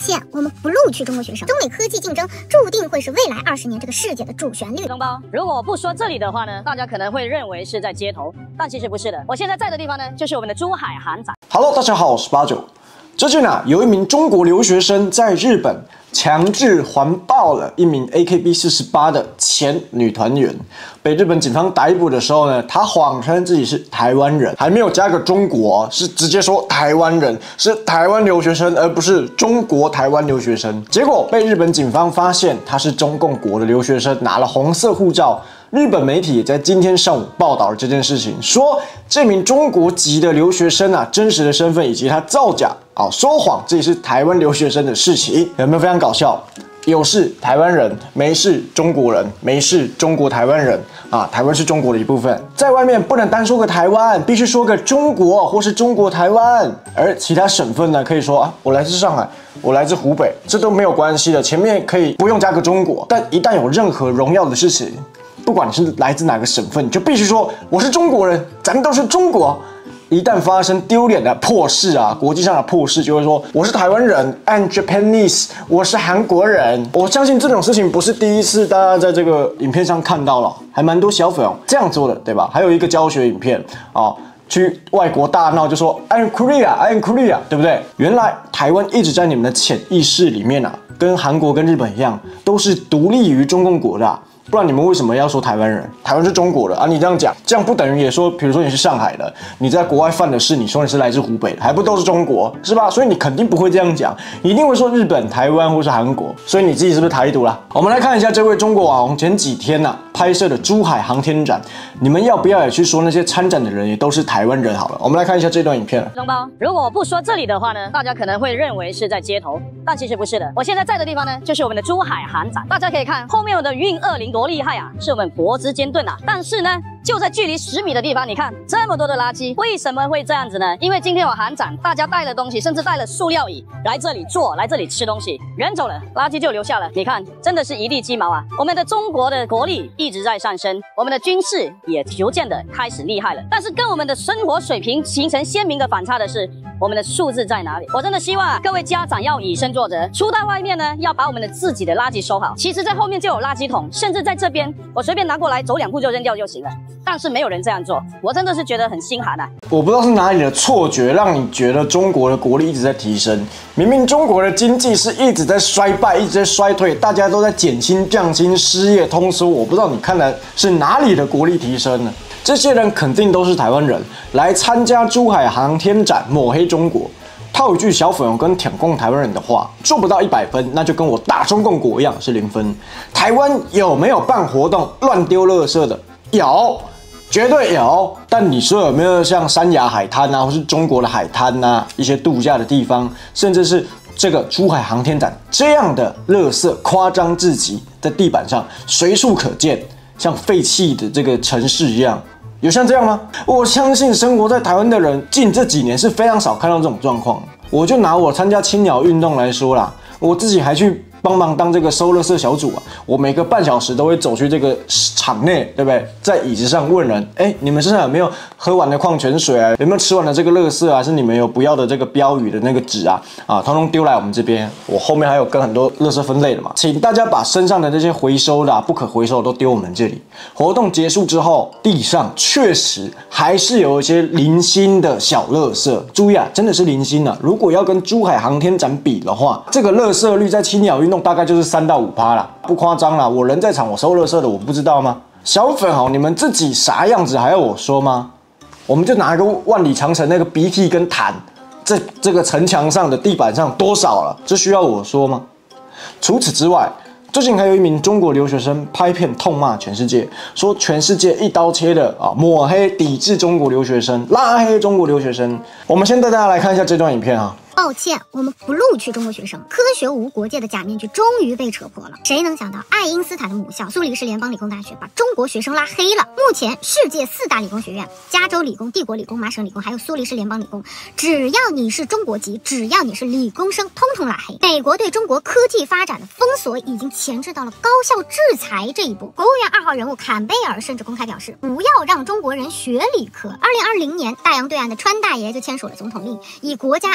歉，我们不录取中国学生。中美科技竞争注定会是未来20年这个世界的主旋律。 同胞，如果我不说这里的话呢，大家可能会认为是在街头，但其实不是的。我现在在的地方呢，就是我们的珠海航展。 Hello， 大家好，我是八九。最近有一名中国留学生在日本强制环抱了一名 AKB48 的前女团员，被日本警方逮捕的时候呢，他谎称自己是台湾人，还没有加个中国，是直接说台湾人，是台湾留学生，而不是中国台湾留学生。结果被日本警方发现他是中共国的留学生，拿了红色护照。日本媒体也在今天上午报道了这件事情，说这名中国籍的留学生真实的身份以及他造假说谎自己是台湾留学生的事情，有没有非常搞笑？有是台湾人，没是中国人，没是中国台湾人台湾是中国的一部分，在外面不能单说个台湾，必须说个中国或是中国台湾，而其他省份呢，可以说我来自上海，我来自湖北，这都没有关系的，前面可以不用加个中国，但一旦有任何荣耀的事情，不管你是来自哪个省份，你就必须说我是中国人，咱们都是中国。一旦发生丢脸的破事国际上的破事，就会说我是台湾人 ，I'm Japanese， 我是韩国人。我相信这种事情不是第一次，大家在这个影片上看到了，还蛮多小粉这样做的，对吧？还有一个教学影片去外国大闹就说 I'm Korea， 对不对？原来台湾一直在你们的潜意识里面跟韩国跟日本一样，都是独立于中共国的不然你们为什么要说台湾人？台湾是中国的你这样讲，这样不等于也说，比如说你是上海的，你在国外犯的事，你说你是来自湖北的，还不都是中国，是吧？所以你肯定不会这样讲，你一定会说日本、台湾或是韩国。所以你自己是不是台独啦？我们来看一下这位中国网红前几天拍摄的珠海航天展，你们要不要也去说那些参展的人也都是台湾人好了？我们来看一下这段影片。 同胞，如果我不说这里的话呢，大家可能会认为是在街头，但其实不是的。我现在在的地方呢，就是我们的珠海航展。大家可以看后面我的运20多厉害是我们国之尖盾但是呢，就在距离10米的地方，你看这么多的垃圾，为什么会这样子呢？因为今天我航展，大家带了东西，甚至带了塑料椅来这里坐，来这里吃东西，人走了，垃圾就留下了。你看，真的是一地鸡毛我们的中国的国力一直在上升，我们的军事也逐渐的开始厉害了，但是跟我们的生活水平形成鲜明的反差的是，我们的素质在哪里？我真的希望各位家长要以身作则，出到外面呢，要把我们的自己的垃圾收好。其实在后面就有垃圾桶，甚至在这边我随便拿过来走2步就扔掉就行了，但是没有人这样做，我真的是觉得很心寒我不知道是哪里的错觉让你觉得中国的国力一直在提升，明明中国的经济是一直在衰败，一直在衰退，大家都在减薪降薪，失业通缩，我不知道你看的是哪里的国力提升呢？这些人肯定都是台湾人来参加珠海航天展抹黑中国。套一句小粉跟舔共台湾人的话，做不到100分，那就跟我打中共国一样是0分。台湾有没有办活动乱丢垃圾的？有，绝对有。但你说有没有像三亚海滩或是中国的海滩一些度假的地方，甚至是这个珠海航天展这样的垃圾夸张至极，在地板上随处可见，像废弃的这个城市一样？有像这样吗？我相信生活在台湾的人，近这几年是非常少看到这种状况。我就拿我参加青鸟运动来说啦，我自己还去帮忙当这个收垃圾小组我每个半小时都会走去这个场内，对不对？在椅子上问人，你们身上有没有喝完的矿泉水有没有吃完的这个垃圾还是你们有不要的这个标语的那个纸通通丢来我们这边。我后面还有跟很多垃圾分类的嘛，请大家把身上的这些回收的不可回收的都丢我们这里。活动结束之后，地上确实还是有一些零星的小垃圾，注意真的是零星如果要跟珠海航天展比的话，这个垃圾率在青鸟运动大概就是3到5%啦，不夸张啦。我人在场，我收垃圾的，我不知道吗？小粉你们自己啥样子还要我说吗？我们就拿一个万里长城那个鼻涕跟痰，这个城墙上的地板上多少了，这需要我说吗？除此之外，最近还有一名中国留学生拍片痛骂全世界，说全世界一刀切的抹黑抵制中国留学生，拉黑中国留学生。我们先带大家来看一下这段影片抱歉，我们不录取中国学生。科学无国界的假面具终于被扯破了。谁能想到，爱因斯坦的母校苏黎世联邦理工大学把中国学生拉黑了？目前世界4大理工学院——加州理工、帝国理工、麻省理工，还有苏黎世联邦理工，只要你是中国籍，只要你是理工生，通通拉黑。美国对中国科技发展的封锁已经前置到了高校制裁这一步。国务院2号人物坎贝尔甚至公开表示，不要让中国人学理科。2020年，大洋对岸的川大爷就签署了总统令，以国家安全的名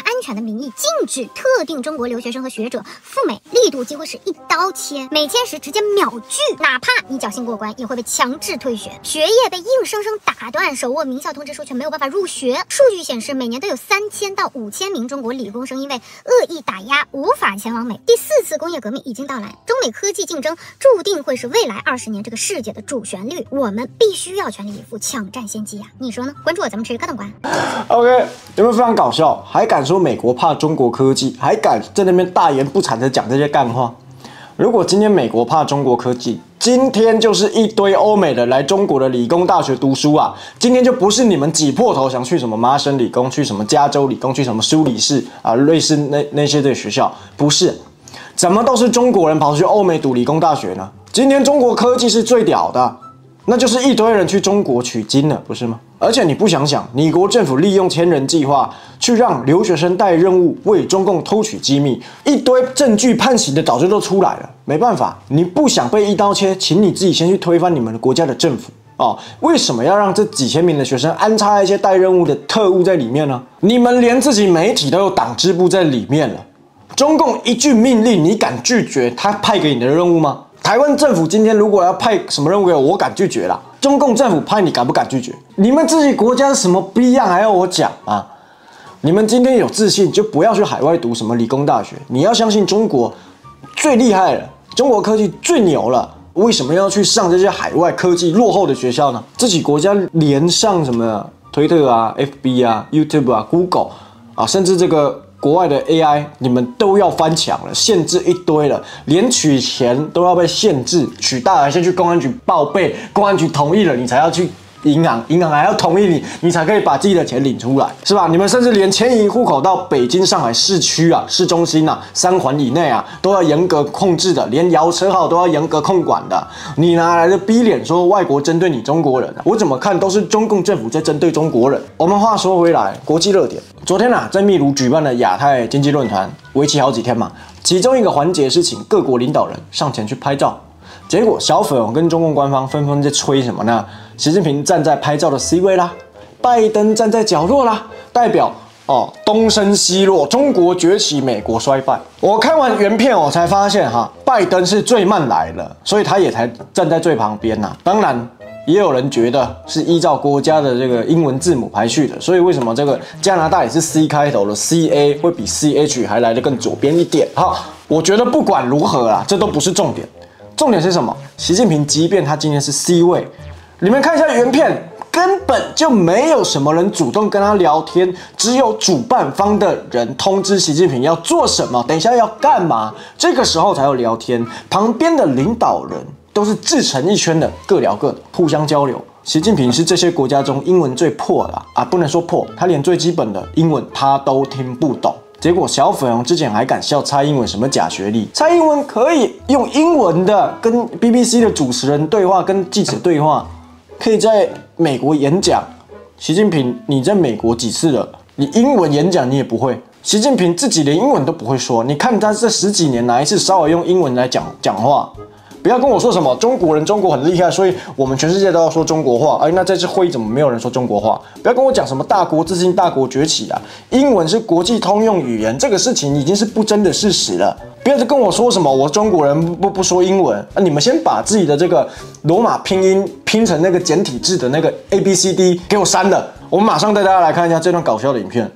名义禁止特定中国留学生和学者赴美，力度几乎是一刀切，美签时直接秒拒，哪怕你侥幸过关，也会被强制退学，学业被硬生生打断，手握名校通知书却没有办法入学。数据显示，每年都有3000到5000名中国理工生因为恶意打压无法前往美。第4次工业革命已经到来，中美科技竞争注定会是未来20年这个世界的主旋律，我们必须要全力以赴，抢占先机呀！你说呢？关注我，咱们吃个动观。 OK， 有没有非常搞笑？还敢说美国怕中国科技，还敢在那边大言不惭的讲这些干话？如果今天美国怕中国科技，今天就是一堆欧美的来中国的理工大学读书啊！今天就不是你们挤破头想去什么麻省理工，去什么加州理工，去什么苏黎世啊，类似那些的学校，不是。怎么都是中国人跑去欧美读理工大学呢？今天中国科技是最屌的，那就是一堆人去中国取经了，不是吗？而且你不想想，美国政府利用千人计划去让留学生带任务为中共偷取机密，一堆证据判刑的早就都出来了。没办法，你不想被一刀切，请你自己先去推翻你们的国家的政府。为什么要让这几千名的学生安插一些带任务的特务在里面呢？你们连自己媒体都有党支部在里面了。中共一句命令，你敢拒绝他派给你的任务吗？台湾政府今天如果要派什么任务给我，我敢拒绝啦。中共政府派你敢不敢拒绝？你们自己国家是什么逼样还要我讲啊？你们今天有自信就不要去海外读什么理工大学，你要相信中国最厉害了，中国科技最牛了。为什么要去上这些海外科技落后的学校呢？自己国家连上什么推特啊、FB 啊、YouTube 啊、Google 啊，甚至这个国外的 AI， 你们都要翻墙了，限制一堆了，连取钱都要被限制，取大了先去公安局报备，公安局同意了，你才要去银行，银行还要同意你，你才可以把自己的钱领出来，是吧？你们甚至连迁移户口到北京、上海市区啊、市中心啊、3环以内啊，都要严格控制的，连摇车号都要严格控管的。你哪来的逼脸说外国针对你中国人啊？我怎么看都是中共政府在针对中国人。我们话说回来，国际热点，昨天在秘鲁举办的亚太经济论坛，为期好几天嘛，其中一个环节是请各国领导人上前去拍照。结果小粉红跟中共官方纷纷在吹什么呢？习近平站在拍照的 C 位啦，拜登站在角落啦，代表东升西落，中国崛起，美国衰败。我看完原片我才发现拜登是最慢来了，所以他也才站在最旁边呐。当然也有人觉得是依照国家的这个英文字母排序的，所以为什么这个加拿大也是 C 开头的 CA 会比 CH 还来得更左边一点？我觉得不管如何啦，这都不是重点。重点是什么？习近平即便他今天是 C 位，你们看一下原片，根本就没有什么人主动跟他聊天，只有主办方的人通知习近平要做什么，等一下要干嘛，这个时候才有聊天。旁边的领导人都是自成一圈的，各聊各的，互相交流。习近平是这些国家中英文最破的不能说破，他连最基本的英文他都听不懂。结果小粉红之前还敢笑蔡英文什么假学历，蔡英文可以用英文的跟 BBC 的主持人对话，跟记者对话，可以在美国演讲。习近平，你在美国几次了？你英文演讲你也不会。习近平自己连英文都不会说，你看他这10几年哪一次稍微用英文来讲话？不要跟我说什么中国很厉害，所以我们全世界都要说中国话。那这次会议怎么没有人说中国话？不要跟我讲什么大国自信、大国崛起啊！英文是国际通用语言，这个事情已经是不争的事实了。不要再跟我说什么我中国人不说英文你们先把自己的这个罗马拼音拼成那个简体字的那个 ABCD 给我删了。我们马上带大家来看一下这段搞笑的影片。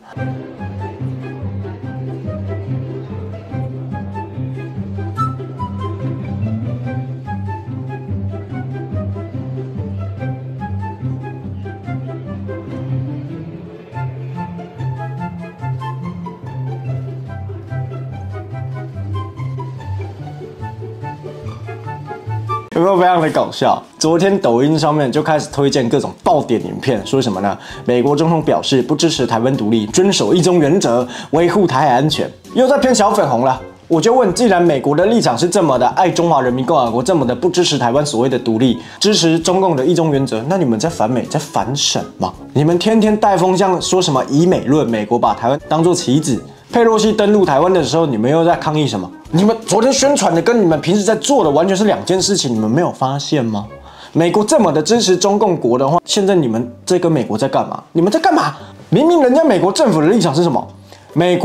有没有非常的搞笑？昨天抖音上面就开始推荐各种爆点影片，说什么呢？美国总统表示不支持台湾独立，遵守一中原则，维护台海安全，又在偏小粉红了。我就问，既然美国的立场是这么的爱中华人民共和国，这么的不支持台湾所谓的独立，支持中共的一中原则，那你们在反美，在反什么？你们天天带风向说什么以美论，美国把台湾当作棋子。佩洛西登陆台湾的时候，你们又在抗议什么？你们昨天宣传的跟你们平时在做的完全是2件事情，你们没有发现吗？美国这么的支持中共国的话，现在你们在跟美国在干嘛？你们在干嘛？明明人家美国政府的立场是什么？美国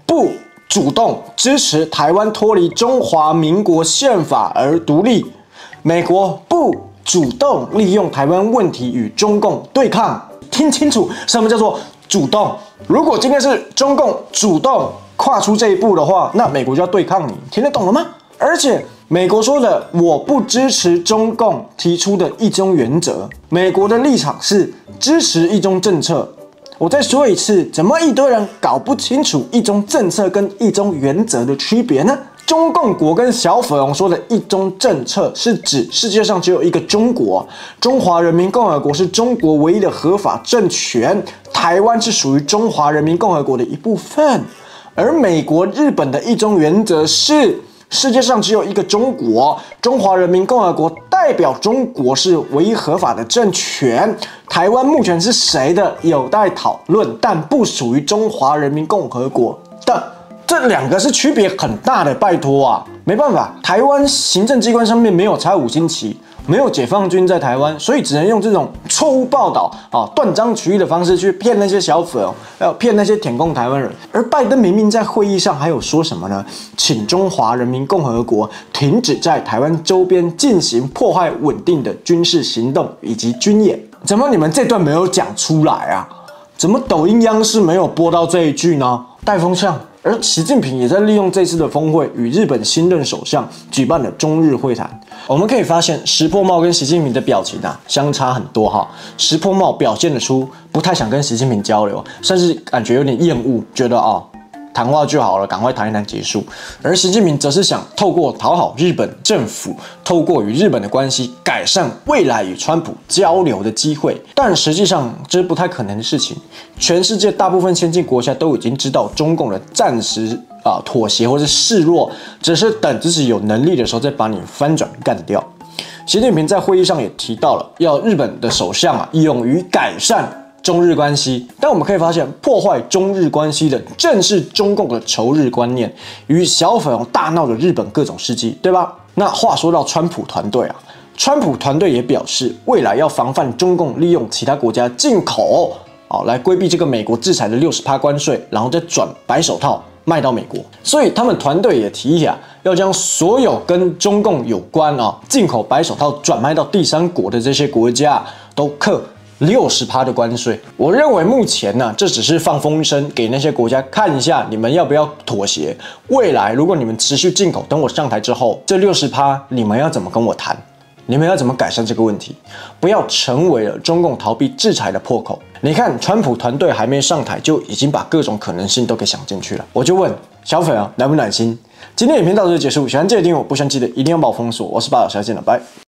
不主动支持台湾脱离中华民国宪法而独立，美国不主动利用台湾问题与中共对抗。听清楚，什么叫做主动？如果今天是中共主动跨出这一步的话，那美国就要对抗你，听得懂了吗？而且美国说的我不支持中共提出的一中原则，美国的立场是支持一中政策。我再说一次，怎么一堆人搞不清楚一中政策跟一中原则的区别呢？中共国跟小粉红说的一中政策是指世界上只有一个中国，中华人民共和国是中国唯一的合法政权，台湾是属于中华人民共和国的一部分。而美国、日本的一中原则是世界上只有一个中国，中华人民共和国代表中国是唯一合法的政权，台湾目前是谁的有待讨论，但不属于中华人民共和国的。这两个是区别很大的，拜托啊！没办法，台湾行政机关上面没有插5星旗，没有解放军在台湾，所以只能用这种错误报道啊、断章取义的方式去骗那些小粉哦，还有骗那些舔共台湾人。而拜登明明在会议上还有说什么呢？请中华人民共和国停止在台湾周边进行破坏稳定的军事行动以及军演。怎么你们这段没有讲出来啊？怎么抖音央视没有播到这一句呢？带风向。而习近平也在利用这次的峰会，与日本新任首相举办了中日会谈。我们可以发现，石破茂跟习近平的表情相差很多哈。石破茂表现得出不太想跟习近平交流，甚至感觉有点厌恶，觉得谈话就好了，赶快谈一谈结束。而习近平则是想透过讨好日本政府，透过与日本的关系，改善未来与川普交流的机会。但实际上这是不太可能的事情。全世界大部分先进国家都已经知道中共的暂时妥协或是示弱，只是等自己有能力的时候再把你翻转干掉。习近平在会议上也提到了，要日本的首相勇于改善中日关系，但我们可以发现，破坏中日关系的正是中共的仇日观念与小粉红大闹的日本各种事迹，对吧？那话说到川普团队川普团队也表示，未来要防范中共利用其他国家进口来规避这个美国制裁的60%关税，然后再转白手套卖到美国。所以他们团队也提议要将所有跟中共有关进口白手套转卖到第三国的这些国家都课60%的关税。我认为目前这只是放风声，给那些国家看一下，你们要不要妥协？未来如果你们持续进口，等我上台之后，这60%你们要怎么跟我谈？你们要怎么改善这个问题？不要成为了中共逃避制裁的破口。你看，川普团队还没上台，就已经把各种可能性都给想进去了。我就问小粉暖不暖心？今天影片到这就结束，喜欢记得订阅我，不喜欢记得一定要把我封锁。我是八角，下次见了，拜。